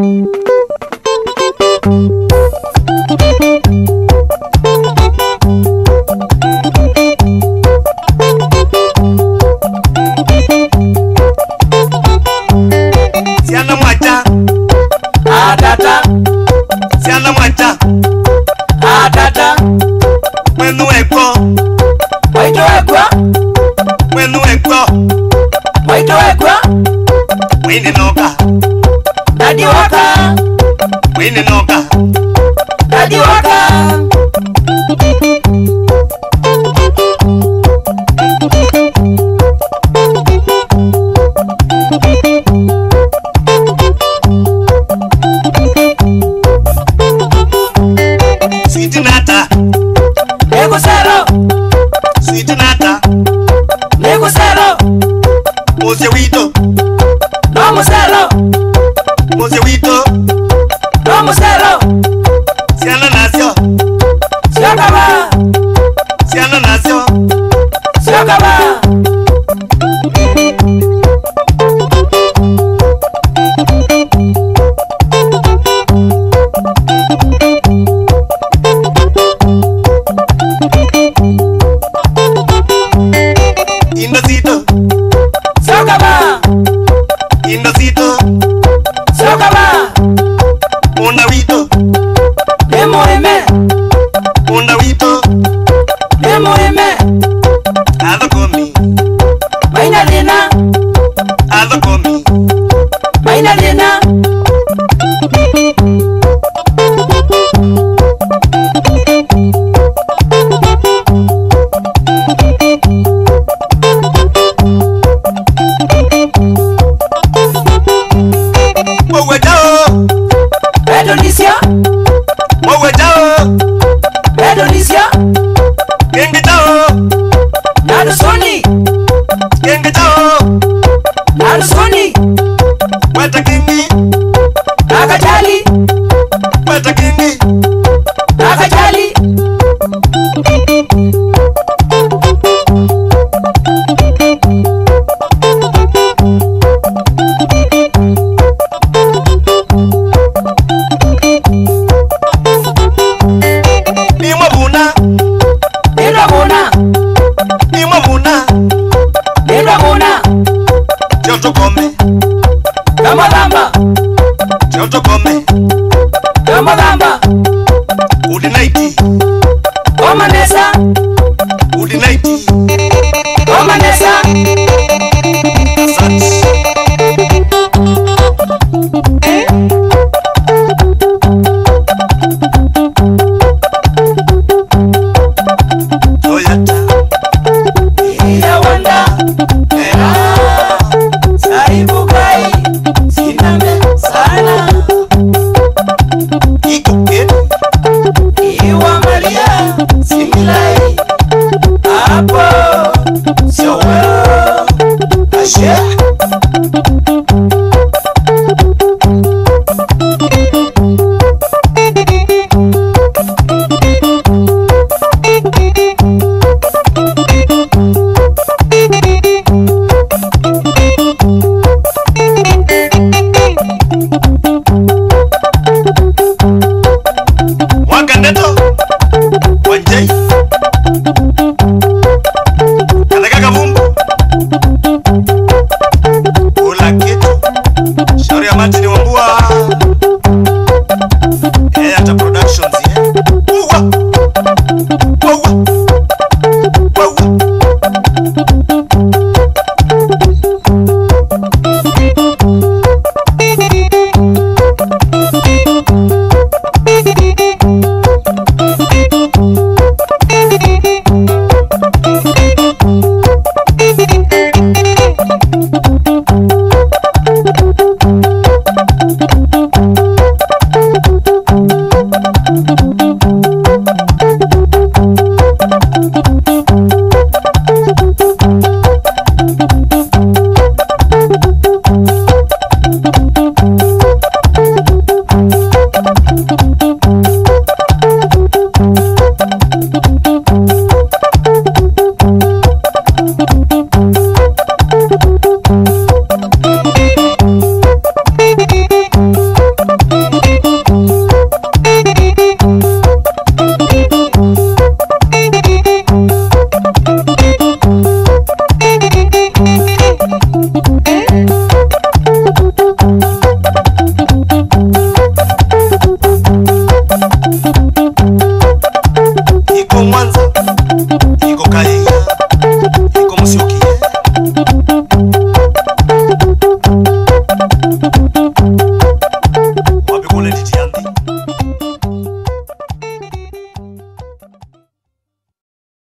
Siana mwacha atata, siana mwacha atata, mwenu ekwo waito ekwa, mwenu ekwo waito ekwa, mwini noka dadi waka, mwini noka dadi waka. Sweet nata nego sero, sweet nata nego sero, mose wito no musero, mose wito no musero, siana nasio siakaba, siana nasio siakaba. Indocito siakaba, indocito siakaba, una wito demo eme, una wito demo eme, ado komi maina lena, ado komi maina lena. Indonesia, Indonesia, Genge tao, nado Sony, genge tao, nado Sony, wata kingi, akajali, wata kingi, akajali. Joto come, Gamba gamba, Joto come, gamba gamba, Udi nighty, Oma nesa, Udi nighty, Oma nesa. Sats. Toyota, Iya wanda, era, saibu kai, siname sana. Iko kid, Iwa Maria, similai, hapo, sio wewe, ashe. Wakaneto, Wanjay, Kalaga Kabumbu, Ula Kitu, Shauri ya Martin Wambua, Hata Productions, Uwa, Uwa, Uwa.